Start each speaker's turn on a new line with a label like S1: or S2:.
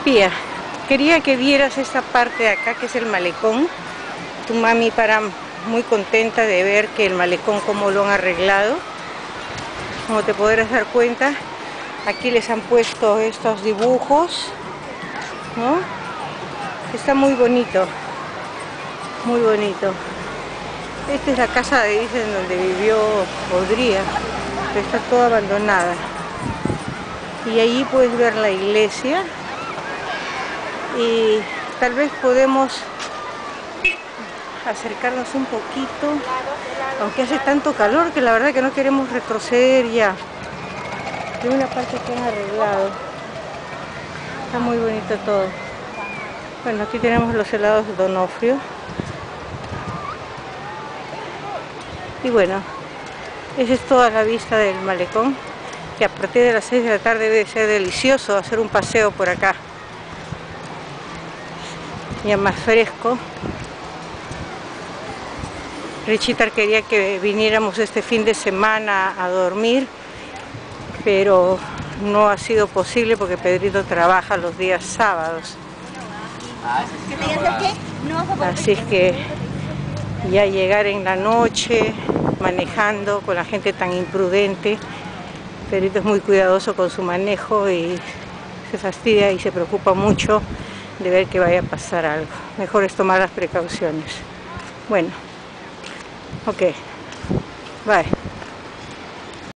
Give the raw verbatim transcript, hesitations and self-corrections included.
S1: Pía, quería que vieras esta parte de acá que es el malecón. Tu mami para muy contenta de ver que el malecón como lo han arreglado. Como te podrás dar cuenta, aquí les han puesto estos dibujos, ¿no? Está muy bonito, muy bonito. Esta es la casa, dicen, donde vivió Odría, pero está toda abandonada. Y allí puedes ver la iglesia y tal vez podemos acercarnos un poquito, aunque hace tanto calor que la verdad que no queremos retroceder ya. Hay una parte que han arreglado, está muy bonito todo. Bueno, aquí tenemos los helados de Donofrio. Y bueno, esa es toda la vista del malecón, que a partir de las seis de la tarde debe ser delicioso hacer un paseo por acá. Ya más fresco. Richitar quería que viniéramos este fin de semana a dormir, pero no ha sido posible porque Pedrito trabaja los días sábados. Así es que ya llegar en la noche manejando con la gente tan imprudente, Pedrito es muy cuidadoso con su manejo y se fastidia y se preocupa mucho de ver que vaya a pasar algo. Mejor es tomar las precauciones. Bueno, ok, bye.